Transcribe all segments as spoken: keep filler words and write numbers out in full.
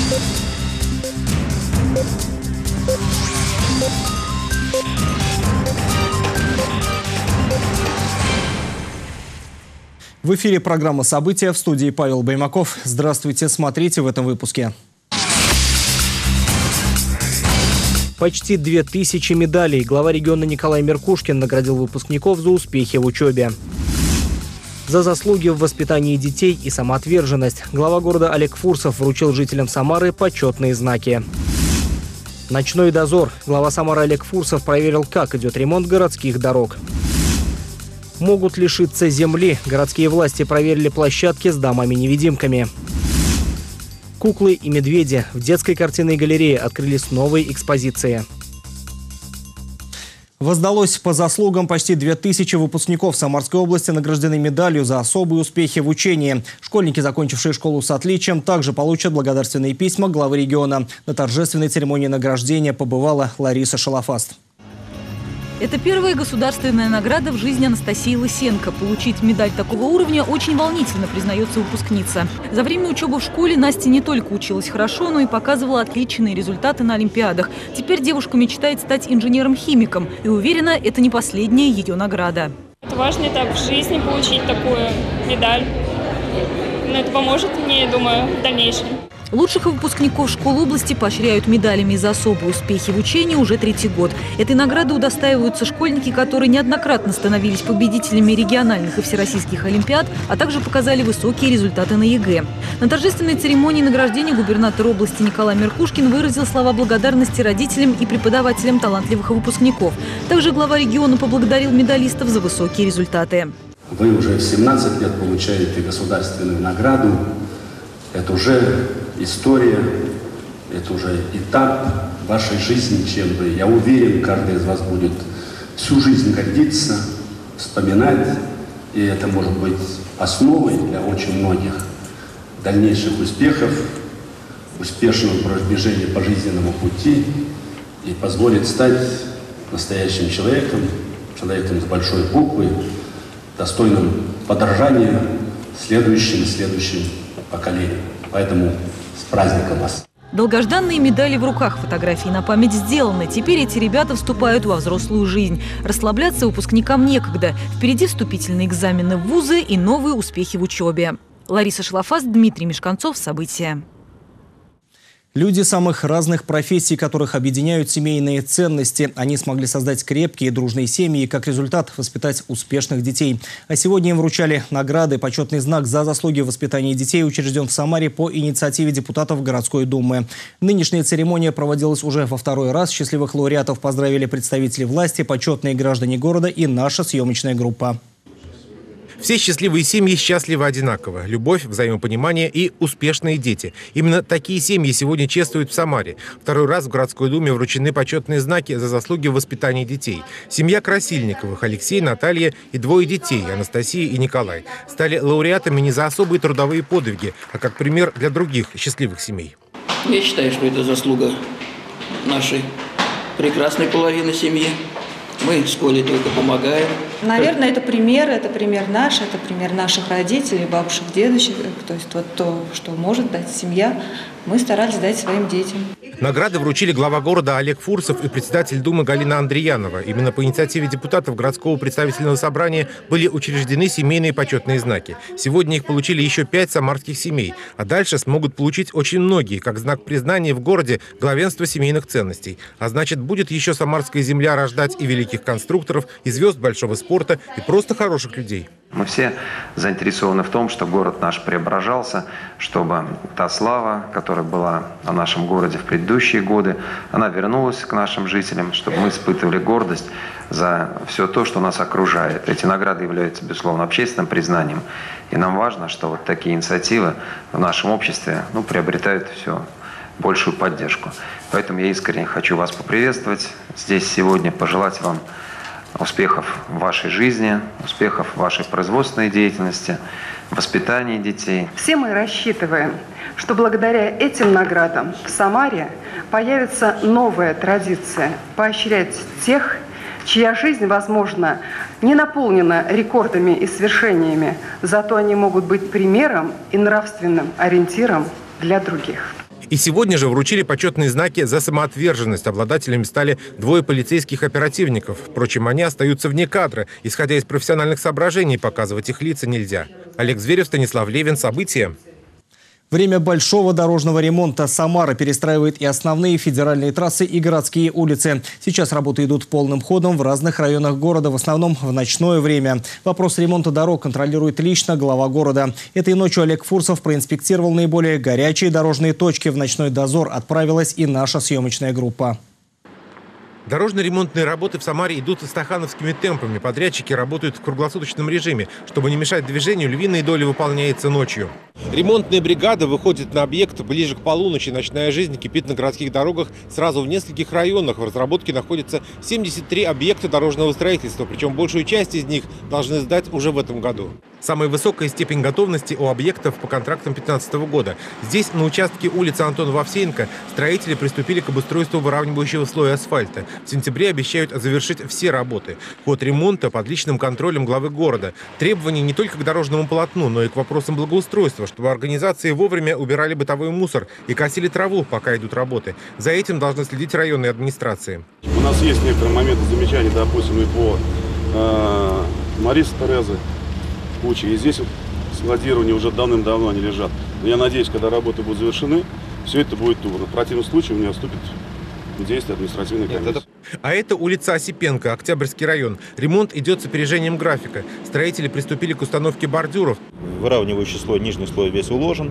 В эфире программа «События», в студии Павел Баймаков. Здравствуйте, смотрите в этом выпуске. Почти две тысячи медалей. Глава региона Николай Меркушкин наградил выпускников за успехи в учебе. За заслуги в воспитании детей и самоотверженность глава города Олег Фурсов вручил жителям Самары почетные знаки. Ночной дозор. Глава Самары Олег Фурсов проверил, как идет ремонт городских дорог. Могут лишиться земли. Городские власти проверили площадки с домами-невидимками. Куклы и медведи. В детской картинной галерее открылись новые экспозиции. Воздалось по заслугам. Почти две тысячи выпускников Самарской области награждены медалью за особые успехи в учении. Школьники, закончившие школу с отличием, также получат благодарственные письма главы региона. На торжественной церемонии награждения побывала Лариса Шалафаст. Это первая государственная награда в жизни Анастасии Лысенко. Получить медаль такого уровня очень волнительно, признается выпускница. За время учебы в школе Настя не только училась хорошо, но и показывала отличные результаты на олимпиадах. Теперь девушка мечтает стать инженером-химиком и уверена, это не последняя ее награда. Это важный этап в жизни получить такую медаль. Но это поможет мне, я думаю, в дальнейшем. Лучших выпускников школ области поощряют медалями за особые успехи в учении уже третий год. Этой награды удостаиваются школьники, которые неоднократно становились победителями региональных и всероссийских олимпиад, а также показали высокие результаты на ЕГЭ. На торжественной церемонии награждения губернатор области Николай Меркушкин выразил слова благодарности родителям и преподавателям талантливых выпускников. Также глава региона поблагодарил медалистов за высокие результаты. Вы уже в семнадцать лет получаете государственную награду. Это уже история, это уже этап вашей жизни, чем вы, я уверен, каждый из вас будет всю жизнь гордиться, вспоминать, и это может быть основой для очень многих дальнейших успехов, успешного продвижения по жизненному пути и позволит стать настоящим человеком, человеком с большой буквы, достойным подражания следующим и следующим поколениям. Поэтому с праздником вас! Долгожданные медали в руках, фотографии на память сделаны. Теперь эти ребята вступают во взрослую жизнь. Расслабляться выпускникам некогда. Впереди вступительные экзамены в вузы и новые успехи в учебе. Лариса Шалафаст, Дмитрий Мешканцов. События. Люди самых разных профессий, которых объединяют семейные ценности. Они смогли создать крепкие и дружные семьи и, как результат, воспитать успешных детей. А сегодня им вручали награды. Почетный знак за заслуги в воспитании детей учрежден в Самаре по инициативе депутатов городской думы. Нынешняя церемония проводилась уже во второй раз. Счастливых лауреатов поздравили представители власти, почетные граждане города и наша съемочная группа. Все счастливые семьи счастливы одинаково. Любовь, взаимопонимание и успешные дети. Именно такие семьи сегодня чествуют в Самаре. Второй раз в городской думе вручены почетные знаки за заслуги в воспитании детей. Семья Красильниковых, Алексей, Наталья и двое детей, Анастасия и Николай, стали лауреатами не за особые трудовые подвиги, а как пример для других счастливых семей. Я считаю, что это заслуга нашей прекрасной половины семьи. Мы с Колей только помогаем. Наверное, это пример, это пример наш, это пример наших родителей, бабушек, дедушек. То есть вот то, что может дать семья, мы старались дать своим детям. Награды вручили глава города Олег Фурсов и председатель Думы Галина Андреянова. Именно по инициативе депутатов городского представительного собрания были учреждены семейные почетные знаки. Сегодня их получили еще пять самарских семей. А дальше смогут получить очень многие, как знак признания в городе главенства семейных ценностей. А значит, будет еще самарская земля рождать и великих конструкторов, и звезд большого спорта, и просто хороших людей. Мы все заинтересованы в том, чтобы город наш преображался, чтобы та слава, которая была о нашем городе в предыдущие годы, она вернулась к нашим жителям, чтобы мы испытывали гордость за все то, что нас окружает. Эти награды являются, безусловно, общественным признанием. И нам важно, что вот такие инициативы в нашем обществе ну, приобретают все большую поддержку. Поэтому я искренне хочу вас поприветствовать здесь сегодня, пожелать вам успехов в вашей жизни, успехов в вашей производственной деятельности, воспитании детей. Все мы рассчитываем, что благодаря этим наградам в Самаре появится новая традиция поощрять тех, чья жизнь, возможно, не наполнена рекордами и свершениями, зато они могут быть примером и нравственным ориентиром для других. И сегодня же вручили почетные знаки за самоотверженность. Обладателями стали двое полицейских оперативников. Впрочем, они остаются вне кадра. Исходя из профессиональных соображений, показывать их лица нельзя. Олег Зверев, Станислав Левин. События. Время большого дорожного ремонта. Самара перестраивает и основные федеральные трассы, и городские улицы. Сейчас работы идут полным ходом в разных районах города, в основном в ночное время. Вопрос ремонта дорог контролирует лично глава города. Этой ночью Олег Фурсов проинспектировал наиболее горячие дорожные точки. В ночной дозор отправилась и наша съемочная группа. Дорожно-ремонтные работы в Самаре идут стахановскими темпами. Подрядчики работают в круглосуточном режиме. Чтобы не мешать движению, львиная доля выполняется ночью. Ремонтная бригада выходит на объект ближе к полуночи. Ночная жизнь кипит на городских дорогах сразу в нескольких районах. В разработке находится семьдесят три объекта дорожного строительства. Причем большую часть из них должны сдать уже в этом году. Самая высокая степень готовности у объектов по контрактам две тысячи пятнадцатого года. Здесь, на участке улицы Антона Вовсеенко, строители приступили к обустройству выравнивающего слоя асфальта. В сентябре обещают завершить все работы. Ход ремонта под личным контролем главы города. Требования не только к дорожному полотну, но и к вопросам благоустройства, чтобы организации вовремя убирали бытовой мусор и косили траву, пока идут работы. За этим должны следить районные администрации. У нас есть некоторые моменты замечаний, допустим, и по э, Марисе Терезы куча. И здесь вот складирование уже давным-давно они лежат. Но я надеюсь, когда работы будут завершены, все это будет убрано. В противном случае у меня вступит в действие административной комиссии. А это улица Осипенко, Октябрьский район. Ремонт идет с опережением графика. Строители приступили к установке бордюров. Выравнивающий слой, нижний слой весь уложен.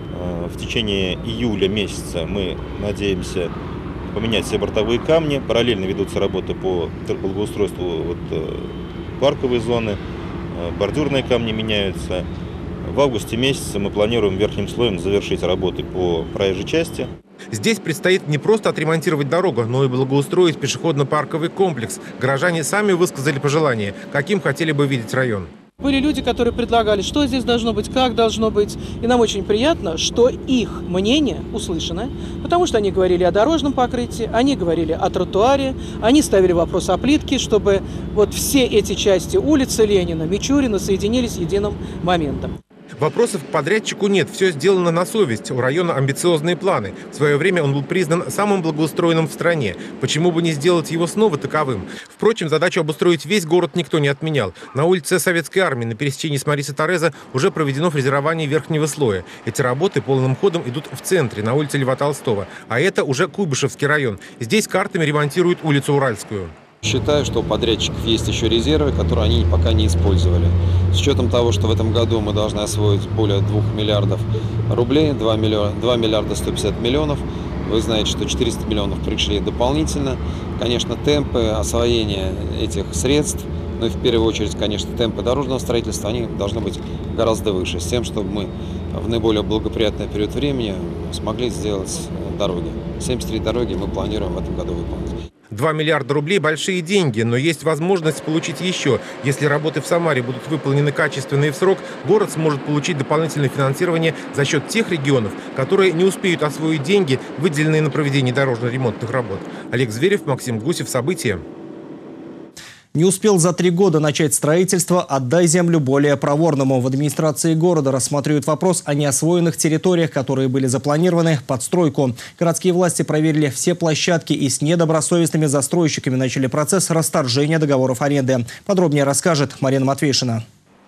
В течение июля месяца мы надеемся поменять все бортовые камни. Параллельно ведутся работы по благоустройству вот, парковой зоны. Бордюрные камни меняются. В августе месяце мы планируем верхним слоем завершить работы по проезжей части. Здесь предстоит не просто отремонтировать дорогу, но и благоустроить пешеходно-парковый комплекс. Горожане сами высказали пожелания, каким хотели бы видеть район. Были люди, которые предлагали, что здесь должно быть, как должно быть. И нам очень приятно, что их мнение услышано, потому что они говорили о дорожном покрытии, они говорили о тротуаре, они ставили вопрос о плитке, чтобы вот все эти части улицы Ленина, Мичурина соединились единым моментом. Вопросов к подрядчику нет, все сделано на совесть. У района амбициозные планы. В свое время он был признан самым благоустроенным в стране. Почему бы не сделать его снова таковым? Впрочем, задачу обустроить весь город никто не отменял. На улице Советской армии на пересечении с Марисой Терезы уже проведено фрезерование верхнего слоя. Эти работы полным ходом идут в центре, на улице Льва Толстого. А это уже Куйбышевский район. Здесь картами ремонтируют улицу Уральскую. Считаю, что у подрядчиков есть еще резервы, которые они пока не использовали. С учетом того, что в этом году мы должны освоить более двух миллиардов рублей, два миллиарда сто пятьдесят миллионов, вы знаете, что четыреста миллионов пришли дополнительно. Конечно, темпы освоения этих средств, ну и в первую очередь, конечно, темпы дорожного строительства, они должны быть гораздо выше, с тем, чтобы мы в наиболее благоприятный период времени смогли сделать дороги. семьдесят три дороги мы планируем в этом году выполнить. два миллиарда рублей – большие деньги, но есть возможность получить еще. Если работы в Самаре будут выполнены качественно и в срок, город сможет получить дополнительное финансирование за счет тех регионов, которые не успеют освоить деньги, выделенные на проведение дорожно-ремонтных работ. Олег Зверев, Максим Гусев. События. Не успел за три года начать строительство, отдай землю более проворному. В администрации города рассматривают вопрос о неосвоенных территориях, которые были запланированы под стройку. Городские власти проверили все площадки и с недобросовестными застройщиками начали процесс расторжения договоров аренды. Подробнее расскажет Марина Матвейшина.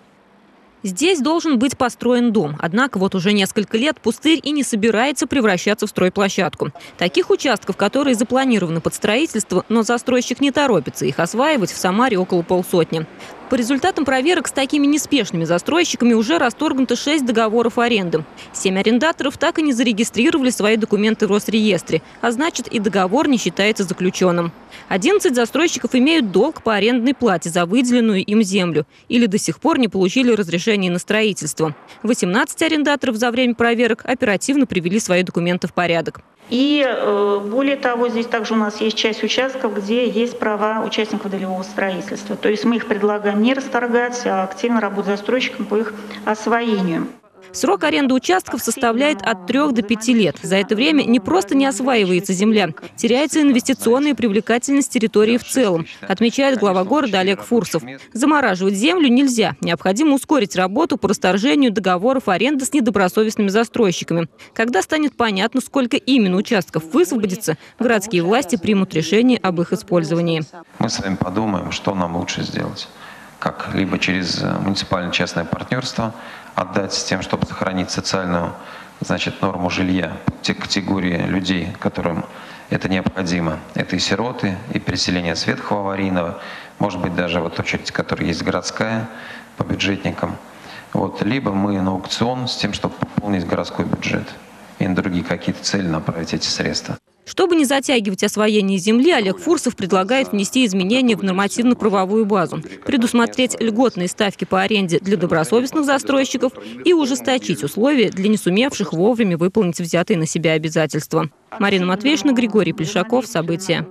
Здесь должен быть построен дом. Однако вот уже несколько лет пустырь и не собирается превращаться в стройплощадку. Таких участков, которые запланированы под строительство, но застройщик не торопится их осваивать, в Самаре около полсотни. По результатам проверок с такими неспешными застройщиками уже расторгнуто шесть договоров аренды. Семь арендаторов так и не зарегистрировали свои документы в Росреестре, а значит и договор не считается заключенным. одиннадцать застройщиков имеют долг по арендной плате за выделенную им землю или до сих пор не получили разрешение на строительство. восемнадцать арендаторов за время проверок оперативно привели свои документы в порядок. И более того, здесь также у нас есть часть участков, где есть права участников долевого строительства. То есть мы их предлагаем не расторгать, а активно работать с застройщиком по их освоению. Срок аренды участков составляет от трех до пяти лет. За это время не просто не осваивается земля, теряется инвестиционная привлекательность территории в целом, отмечает глава города Олег Фурсов. Замораживать землю нельзя. Необходимо ускорить работу по расторжению договоров аренды с недобросовестными застройщиками. Когда станет понятно, сколько именно участков высвободится, городские власти примут решение об их использовании. Мы с вами подумаем, что нам лучше сделать. Как либо через муниципально-частное партнерство отдать с тем, чтобы сохранить социальную, значит, норму жилья те категории людей, которым это необходимо. Это и сироты, и переселение с ветхого аварийного, может быть, даже вот очередь, которая есть городская, по бюджетникам. Вот. Либо мы на аукцион с тем, чтобы пополнить городской бюджет и на другие какие-то цели направить эти средства. Чтобы не затягивать освоение земли, Олег Фурсов предлагает внести изменения в нормативно-правовую базу, предусмотреть льготные ставки по аренде для добросовестных застройщиков и ужесточить условия для не сумевших вовремя выполнить взятые на себя обязательства. Марина Матвеевна, Григорий Плешаков. События.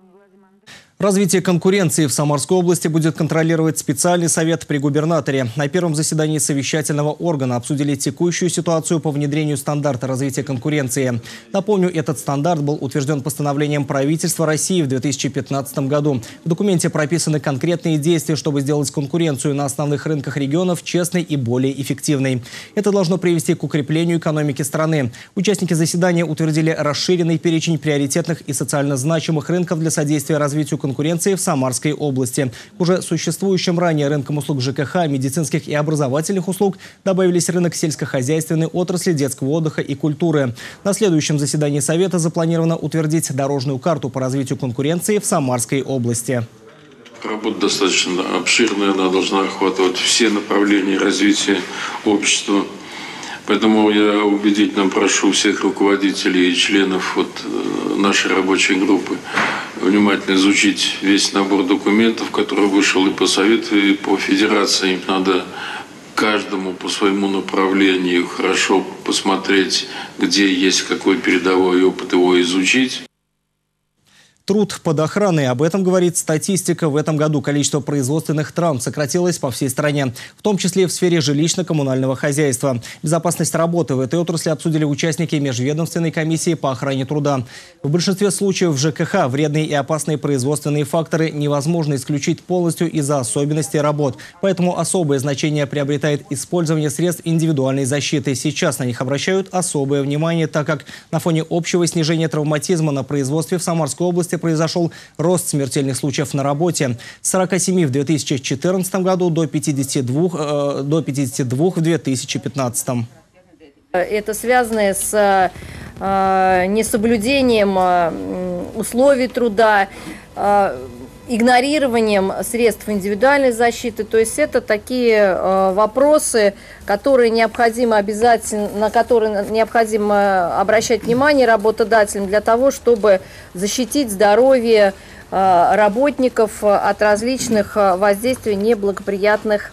Развитие конкуренции в Самарской области будет контролировать специальный совет при губернаторе. На первом заседании совещательного органа обсудили текущую ситуацию по внедрению стандарта развития конкуренции. Напомню, этот стандарт был утвержден постановлением правительства России в две тысячи пятнадцатом году. В документе прописаны конкретные действия, чтобы сделать конкуренцию на основных рынках регионов честной и более эффективной. Это должно привести к укреплению экономики страны. Участники заседания утвердили расширенный перечень приоритетных и социально значимых рынков для содействия развитию конкуренции в Самарской области. К уже существующим ранее рынкам услуг ЖКХ, медицинских и образовательных услуг добавились рынок сельскохозяйственной отрасли, детского отдыха и культуры. На следующем заседании Совета запланировано утвердить дорожную карту по развитию конкуренции в Самарской области. Работа достаточно обширная, она должна охватывать все направления развития общества. Поэтому я убедительно прошу всех руководителей и членов вот нашей рабочей группы внимательно изучить весь набор документов, который вышел и по Совету, и по Федерации. Им надо каждому по своему направлению хорошо посмотреть, где есть какой передовой опыт, его изучить. Труд под охраной. Об этом говорит статистика. В этом году количество производственных травм сократилось по всей стране, в том числе и в сфере жилищно-коммунального хозяйства. Безопасность работы в этой отрасли обсудили участники межведомственной комиссии по охране труда. В большинстве случаев в ЖКХ вредные и опасные производственные факторы невозможно исключить полностью из-за особенностей работ. Поэтому особое значение приобретает использование средств индивидуальной защиты. Сейчас на них обращают особое внимание, так как на фоне общего снижения травматизма на производстве в Самарской области произошел рост смертельных случаев на работе. С сорока семи в две тысячи четырнадцатом году до пятидесяти двух, э, до пятидесяти двух в две тысячи пятнадцатом. Это связано с э, несоблюдением э, условий труда, э, игнорированием средств индивидуальной защиты. То есть это такие э, вопросы, которые необходимо обязательно, на которые необходимо обращать внимание работодателям для того, чтобы защитить здоровье э, работников от различных воздействий неблагоприятных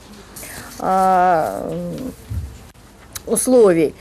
э, условий.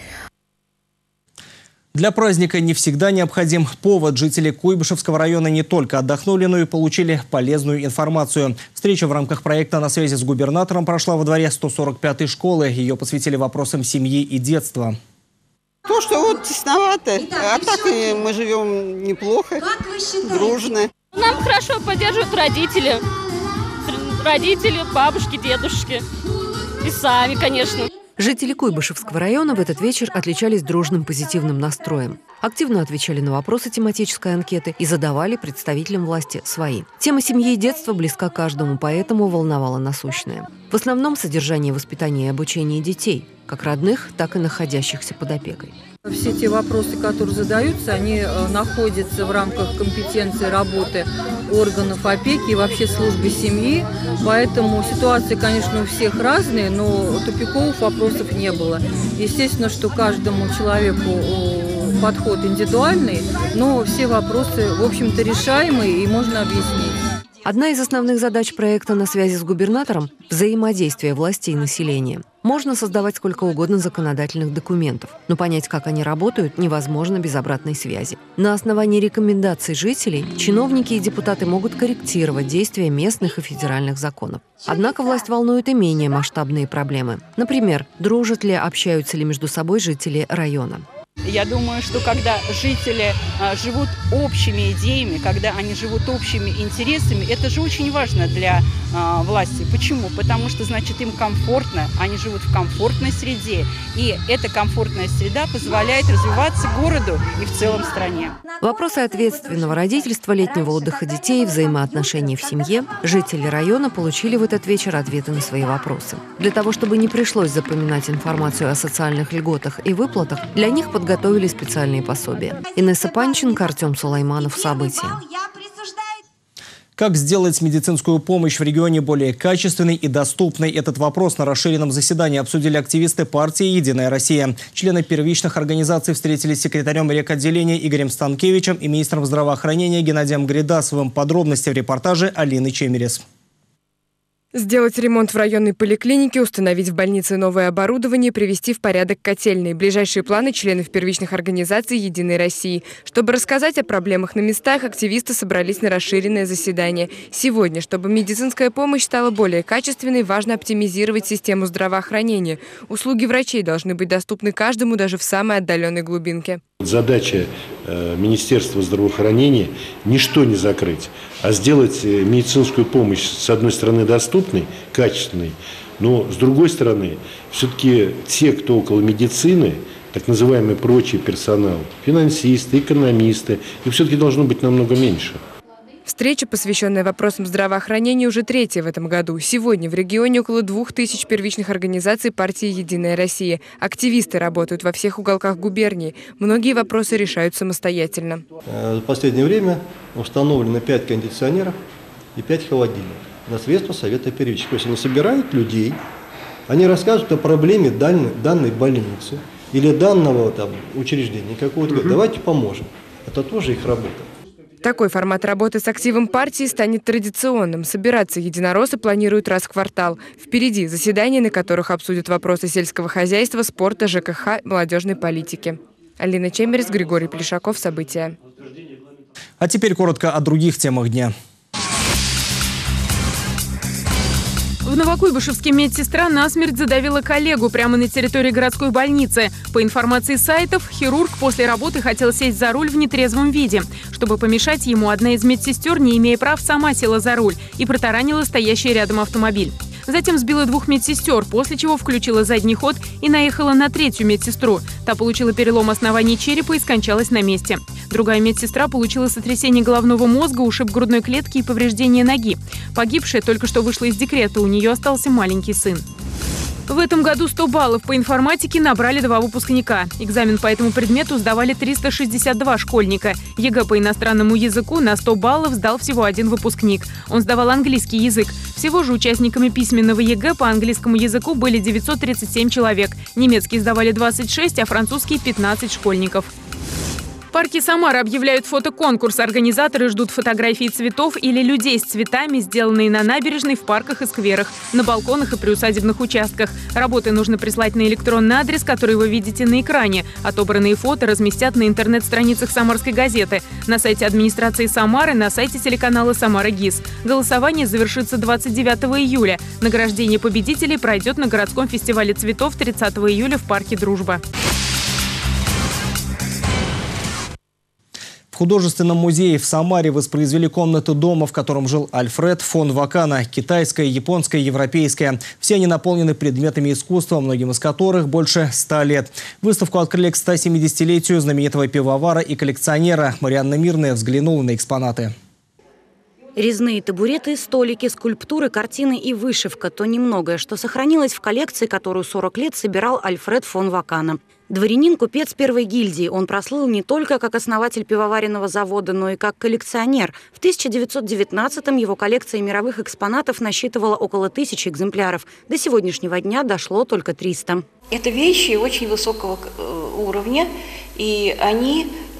Для праздника не всегда необходим повод. Жители Куйбышевского района не только отдохнули, но и получили полезную информацию. Встреча в рамках проекта «На связи с губернатором» прошла во дворе сто сорок пятой школы. Ее посвятили вопросам семьи и детства. То, что вот тесновато, а так и мы живем неплохо, дружно. Нам хорошо поддерживают родители. Родители, бабушки, дедушки. И сами, конечно. Жители Куйбышевского района в этот вечер отличались дружным позитивным настроем. Активно отвечали на вопросы тематической анкеты и задавали представителям власти свои. Тема семьи и детства близка каждому, поэтому волновала насущная. В основном содержание воспитания и обучения детей, как родных, так и находящихся под опекой. Все те вопросы, которые задаются, они находятся в рамках компетенции работы органов опеки и вообще службы семьи. Поэтому ситуации, конечно, у всех разные, но тупиковых вопросов не было. Естественно, что каждому человеку подход индивидуальный, но все вопросы, в общем-то, решаемые и можно объяснить. Одна из основных задач проекта «На связи с губернатором» – взаимодействие власти и населения. Можно создавать сколько угодно законодательных документов, но понять, как они работают, невозможно без обратной связи. На основании рекомендаций жителей чиновники и депутаты могут корректировать действия местных и федеральных законов. Однако власть волнует и менее масштабные проблемы. Например, дружат ли, общаются ли между собой жители района. Я думаю, что когда жители а, живут общими идеями, когда они живут общими интересами, это же очень важно для а, власти. Почему? Потому что, значит, им комфортно, они живут в комфортной среде, и эта комфортная среда позволяет развиваться городу и в целом стране. Вопросы ответственного родительства, летнего отдыха детей, взаимоотношений в семье жители района получили в этот вечер ответы на свои вопросы. Для того, чтобы не пришлось запоминать информацию о социальных льготах и выплатах, для них подготовили Готовили специальные пособия. Инесса Панченко, Артем Сулайманов. События. Как сделать медицинскую помощь в регионе более качественной и доступной? Этот вопрос на расширенном заседании обсудили активисты партии «Единая Россия». Члены первичных организаций встретились с секретарем рекотделения Игорем Станкевичем и министром здравоохранения Геннадием Гридасовым. Подробности в репортаже Алины Чемерес. Сделать ремонт в районной поликлинике, установить в больнице новое оборудование, привести в порядок котельные. Ближайшие планы членов первичных организаций «Единой России». Чтобы рассказать о проблемах на местах, активисты собрались на расширенное заседание. Сегодня, чтобы медицинская помощь стала более качественной, важно оптимизировать систему здравоохранения. Услуги врачей должны быть доступны каждому, даже в самой отдаленной глубинке. Задача э, Министерства здравоохранения – ничто не закрыть, а сделать медицинскую помощь, с одной стороны, доступной, качественной, но, с другой стороны, все-таки те, кто около медицины, так называемый прочий персонал, финансисты, экономисты, их все-таки должно быть намного меньше. Встреча, посвященная вопросам здравоохранения, уже третья в этом году. Сегодня в регионе около двух тысяч первичных организаций партии «Единая Россия». Активисты работают во всех уголках губернии. Многие вопросы решают самостоятельно. За последнее время установлено пять кондиционеров и пять холодильников на средства Совета первичек. То есть они собирают людей, они рассказывают о проблеме данной, данной больницы или данного там, учреждения какого-то. Угу. Давайте поможем. Это тоже их работа. Такой формат работы с активом партии станет традиционным. Собираться единороссы планируют раз в квартал. Впереди заседания, на которых обсудят вопросы сельского хозяйства, спорта, ЖКХ, молодежной политики. Алина Чемерес, Григорий Плешаков. События. А теперь коротко о других темах дня. В Новокуйбышевске медсестра насмерть задавила коллегу прямо на территории городской больницы. По информации сайтов, хирург после работы хотел сесть за руль в нетрезвом виде. Чтобы помешать ему, одна из медсестер, не имея прав, сама села за руль и протаранила стоящий рядом автомобиль. Затем сбила двух медсестер, после чего включила задний ход и наехала на третью медсестру. Та получила перелом оснований черепа и скончалась на месте. Другая медсестра получила сотрясение головного мозга, ушиб грудной клетки и повреждение ноги. Погибшая только что вышла из декрета, у нее остался маленький сын. В этом году сто баллов по информатике набрали два выпускника. Экзамен по этому предмету сдавали триста шестьдесят два школьника. ЕГЭ по иностранному языку на сто баллов сдал всего один выпускник. Он сдавал английский язык. Всего же участниками письменного ЕГЭ по английскому языку были девятьсот тридцать семь человек. Немецкий сдавали двадцать шесть, а французский – пятнадцать школьников. В парке Самары объявляют фотоконкурс. Организаторы ждут фотографий цветов или людей с цветами, сделанные на набережной, в парках и скверах, на балконах и приусадебных участках. Работы нужно прислать на электронный адрес, который вы видите на экране. Отобранные фото разместят на интернет-страницах «Самарской газеты», на сайте администрации Самары, на сайте телеканала «Самара ГИС». Голосование завершится двадцать девятого июля. Награждение победителей пройдет на городском фестивале цветов тридцатого июля в парке «Дружба». В художественном музее в Самаре воспроизвели комнату дома, в котором жил Альфред фон Вакана. Китайская, японская, европейская. Все они наполнены предметами искусства, многим из которых больше ста лет. Выставку открыли к ста семидесятилетию знаменитого пивовара и коллекционера. Марианна Мирная взглянула на экспонаты. Резные табуреты, столики, скульптуры, картины и вышивка – то немногое, что сохранилось в коллекции, которую сорок лет собирал Альфред фон Вакана. Дворянин-купец первой гильдии, он прослыл не только как основатель пивоваренного завода, но и как коллекционер. В тысяча девятьсот девятнадцатом его коллекция мировых экспонатов насчитывала около тысячи экземпляров. До сегодняшнего дня дошло только триста. Это вещи очень высокого уровня, и они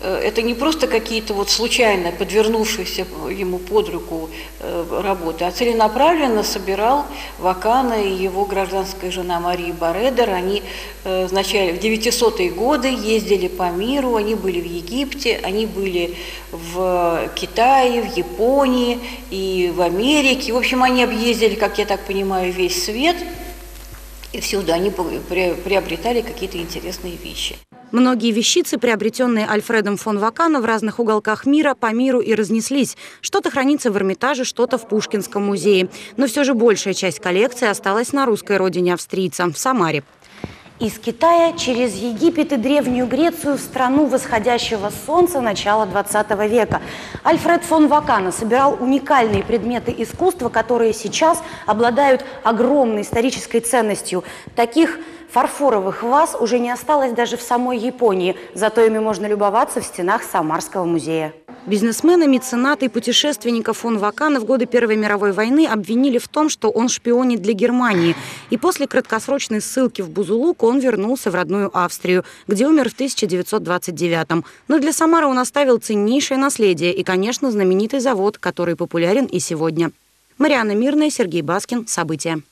это не просто какие-то вот случайно подвернувшиеся ему под руку работы, а целенаправленно собирал Вакана и его гражданская жена Мария Баредер. Они вначале в девятисотые годы ездили по миру, они были в Египте, они были в Китае, в Японии и в Америке. В общем, они объездили, как я так понимаю, весь свет, и всюду они приобретали какие-то интересные вещи. Многие вещицы, приобретенные Альфредом фон Вакана в разных уголках мира, по миру и разнеслись. Что-то хранится в Эрмитаже, что-то в Пушкинском музее. Но все же большая часть коллекции осталась на русской родине австрийца, в Самаре. Из Китая через Египет и Древнюю Грецию в страну восходящего солнца начала двадцатого века. Альфред фон Вакана собирал уникальные предметы искусства, которые сейчас обладают огромной исторической ценностью. Таких фарфоровых ваз уже не осталось даже в самой Японии, зато ими можно любоваться в стенах Самарского музея. Бизнесмена, мецената и путешественника фон Вакана в годы Первой мировой войны обвинили в том, что он шпионит для Германии. И после краткосрочной ссылки в Бузулук он вернулся в родную Австрию, где умер в тысяча девятьсот двадцать девятом. Но для Самары он оставил ценнейшее наследие и, конечно, знаменитый завод, который популярен и сегодня. Марианна Мирная, Сергей Баскин. События.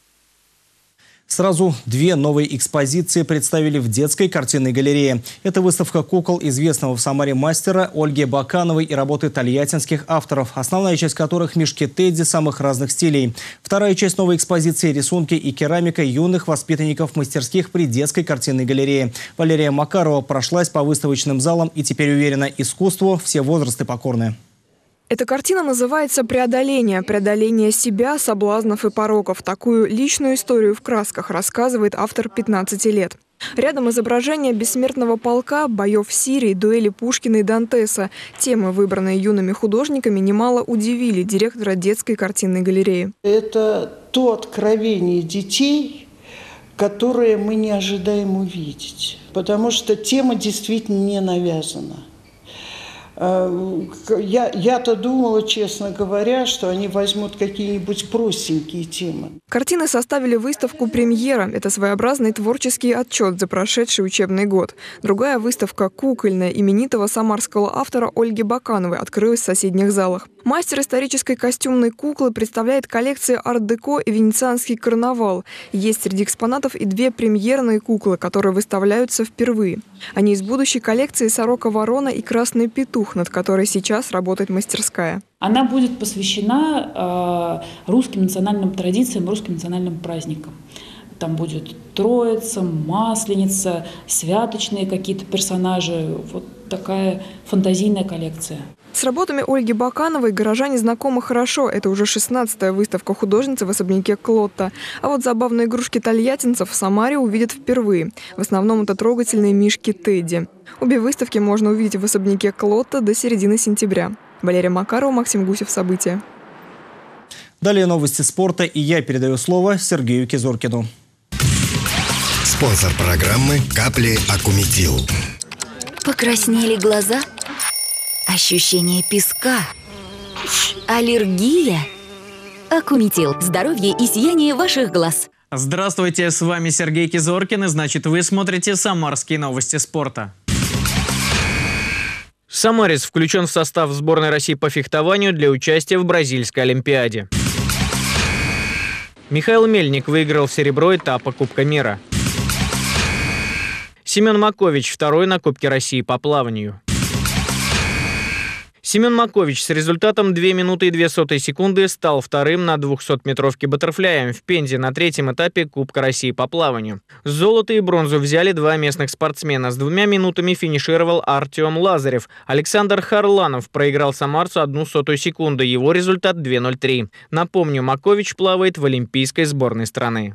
Сразу две новые экспозиции представили в детской картинной галерее. Это выставка кукол известного в Самаре мастера Ольги Бакановой и работы тольяттинских авторов, основная часть которых – мишки Тедди самых разных стилей. Вторая часть новой экспозиции – рисунки и керамика юных воспитанников мастерских при детской картинной галерее. Валерия Макарова прошлась по выставочным залам и теперь уверена, искусству все возрасты покорны. Эта картина называется «Преодоление». Преодоление себя, соблазнов и пороков. Такую личную историю в красках рассказывает автор пятнадцати лет. Рядом изображение бессмертного полка, боев в Сирии, дуэли Пушкина и Дантеса. Темы, выбранные юными художниками, немало удивили директора детской картинной галереи. Это то откровение детей, которое мы не ожидаем увидеть. Потому что тема действительно не навязана. Я, я-то думала, честно говоря, что они возьмут какие-нибудь простенькие темы. Картины составили выставку «Премьера». Это своеобразный творческий отчет за прошедший учебный год. Другая выставка «Кукольная» именитого самарского автора Ольги Бакановой открылась в соседних залах. Мастер исторической костюмной куклы представляет коллекции арт-деко и венецианский карнавал. Есть среди экспонатов и две премьерные куклы, которые выставляются впервые. Они из будущей коллекции «Сорока-ворона» и «Красный петух», над которой сейчас работает мастерская. Она будет посвящена э, русским национальным традициям, русским национальным праздникам. Там будет Троица, Масленица, святочные какие-то персонажи. Вот такая фантазийная коллекция. С работами Ольги Бакановой горожане знакомы хорошо. Это уже шестнадцатая выставка художницы в особняке Клотта. А вот забавные игрушки тольяттинцев в Самаре увидят впервые. В основном это трогательные мишки Тедди. Обе выставки можно увидеть в особняке Клотта до середины сентября. Валерия Макарова, Максим Гусев. События. Далее новости спорта, и я передаю слово Сергею Кизоркину. Спонсор программы «Капли Акуметил». Покраснели глаза? Ощущение песка? Аллергия? Акуметил. Здоровье и сияние ваших глаз. Здравствуйте, с вами Сергей Кизоркин, и значит, вы смотрите «Самарские новости спорта». Самарец включен в состав сборной России по фехтованию для участия в Бразильской Олимпиаде. Михаил Мельник выиграл в серебро этапа Кубка мира. Семен Макович второй на Кубке России по плаванию. Семен Макович с результатом две минуты и две сотые секунды стал вторым на двухсотметровке баттерфляем в Пензе на третьем этапе Кубка России по плаванию. Золото и бронзу взяли два местных спортсмена. С двумя минутами финишировал Артем Лазарев. Александр Харланов проиграл самарцу одну сотую секунды. Его результат две ноль три. Напомню, Макович плавает в олимпийской сборной страны.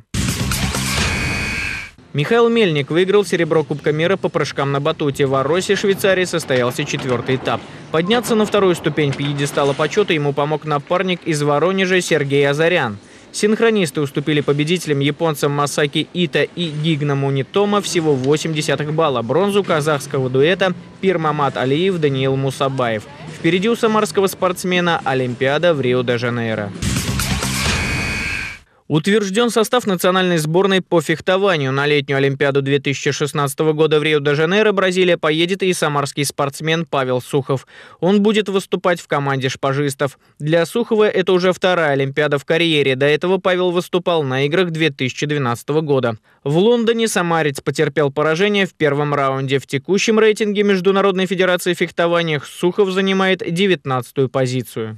Михаил Мельник выиграл серебро Кубка мира по прыжкам на батуте. В Аросе, Швейцарии, состоялся четвертый этап. Подняться на вторую ступень пьедестала почета ему помог напарник из Воронежа Сергей Азарян. Синхронисты уступили победителям японцам Масаки Ита и Гигна Мунитома всего восемь десятых балла. Бронзу казахского дуэта Пирмамат Алиев, Даниил Мусабаев. Впереди у самарского спортсмена Олимпиада в Рио-де-Жанейро. Утвержден состав национальной сборной по фехтованию. На летнюю Олимпиаду две тысячи шестнадцатого года в Рио-де-Жанейро, Бразилия, поедет и самарский спортсмен Павел Сухов. Он будет выступать в команде шпажистов. Для Сухова это уже вторая Олимпиада в карьере. До этого Павел выступал на играх две тысячи двенадцатого года. В Лондоне самарец потерпел поражение в первом раунде. В текущем рейтинге Международной федерации фехтования Сухов занимает девятнадцатую позицию.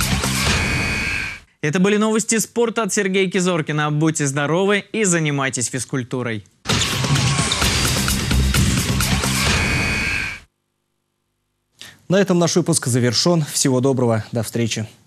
Это были новости спорта от Сергея Кизоркина. Будьте здоровы и занимайтесь физкультурой. На этом наш выпуск завершен. Всего доброго. До встречи.